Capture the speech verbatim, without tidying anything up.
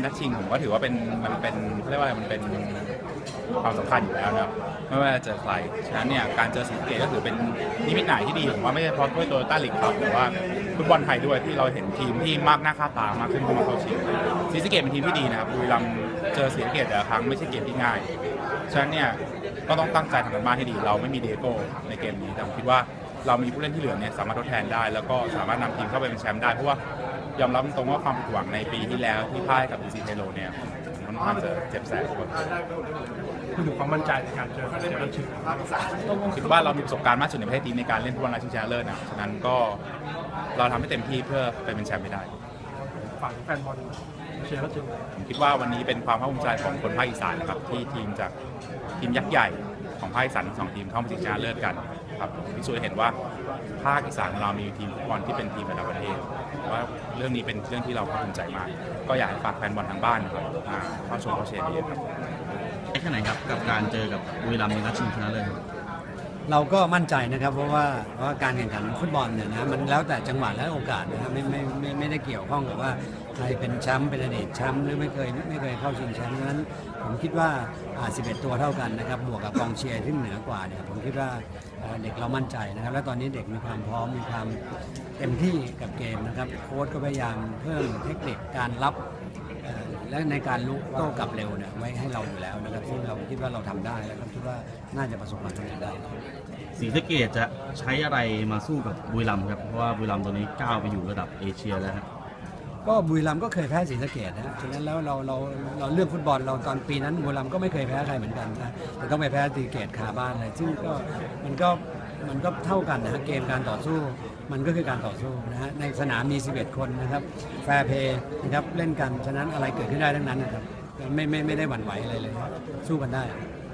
นัดชิงผมก็ถือว่าเป็นมันเป็นเรียกว่าอะไรมันเป็นความสำคัญอยู่แล้วนะครับไม่ว่าจะเจอใครฉะนั้นเนี่ยการเจอศรีสะเกษก็ถือเป็นนิมิตหมายที่ดีผมว่าไม่ใช่เพราะด้วยโตโยต้าลีกครับแต่ว่าฟุตบอลไทยด้วยที่เราเห็นทีมที่มากหน้าค่าตามากขึ้นเข้ามาเข้าชิงศรีสะเกษเป็นทีมที่ดีนะครับบุรีรัมย์เจอศรีสะเกษแต่ละครั้งไม่ใช่เกมที่ง่ายฉะนั้นเนี่ยก็ต้องตั้งใจทำกันบ้านให้ดีเราไม่มีเดโก้ในเกมนี้แต่ผมคิดว่าเรามีผู้เล่นที่เหลือเนี่ยสามารถทดแทนได้แล้วก็สามารถนำทีมเข้าไปเป็นแชมป์ได้เพราะว่ายอมรับตรงว่าความผิดหวังในปีที่แล้วที่พ่ายกับบีซีเทโรเนี่ยค่อนข้างจะเจ็บแสบกว่าพูดถึงความมั่นใจในการเจอเจอกันชิงคิดว่าเรามีประสบการณ์มากสุดในประเทศนี้ในการเล่นฟุตบอลนัดชิงชนะเลิศนะฉะนั้นก็เราทำให้เต็มที่เพื่อไปเป็นแชมป์ไม่ได้ฝั่งแฟนบอลเชียร์ก็จริงผมคิดว่าวันนี้เป็นความภาคภูมิใจของคนภาคอีสานนะครับที่ทีมจากทีมยักษ์ใหญ่ของภาคอีสานทั้งสองทีมเข้ามาชิงชนะเลิศกันครับพิสูจน์เห็นว่าภาคอีสานของเรามีทีมฟุตบอลที่เป็นทีมระดับประเทศว่าเรื่องนี้เป็นเรื่องที่เราภาคภูมิใจมากก็อยากให้ฝากแฟนบอลทางบ้านนะครับเข้าชมเข้าเชียร์เยอะครับแค่ไหนครับกับการเจอกับบุรีรัมย์ในนัดชิงชนะเลิศเราก็มั่นใจนะครับเพราะว่าเพราะว่าการแข่งขันฟุตบอลเนี่ยนะมันแล้วแต่จังหวะและโอกาสนะครับไม่ไม่ไม่ไม่ได้เกี่ยวข้องกับว่าใครเป็นแชมป์เป็นอดีตแชมป์หรือไม่เคยไม่เคยเข้าชิงแชมป์นั้นผมคิดว่าสิบเอ็ดตัวเท่ากันนะครับบวกกับกองเชียร์ที่เหนือกว่าเนี่ยผมคิดว่าเด็กเรามั่นใจนะครับและตอนนี้เด็กมีความพร้อมมีความเต็มที่กับเกมนะครับโค้ชก็พยายามเพิ่มเทคนิคการรับและในการลุกโต้กลับเร็วเนี่ยไว้ให้เราอยู่แล้วนะครับซึ่งเราคิดว่าเราทำได้แล้วก็คิดว่าน่าจะประสบความสำเร็จได้ศรีสะเกษจะใช้อะไรมาสู้กับบุรีรัมย์ครับเพราะว่าบุรีรัมย์ตอนนี้ก้าวไปอยู่ระดับเอเชียแล้วครับก็บุรีรัมย์ก็เคยแพ้ศรีสะเกษนะฉะนั้นแล้วเราเราเราเรื่องฟุตบอลเราตอนปีนั้นบุรีรัมย์ก็ไม่เคยแพ้ใครเหมือนกันนะแต่ต้องไปแพ้ศรีสะเกษคาบ้านเลยซึ่งก็มันก็มันก็เท่ากันนะเกมการต่อสู้มันก็คือการต่อสู้นะฮะในสนามมีสิบเอ็ดคนนะครับแฟร์เพย์นะครับเล่นกันฉะนั้นอะไรเกิดขึ้นได้ทั้งนั้นนะครับไม่ไม่ไม่ได้หวั่นไหวอะไรเลยสู้กันได้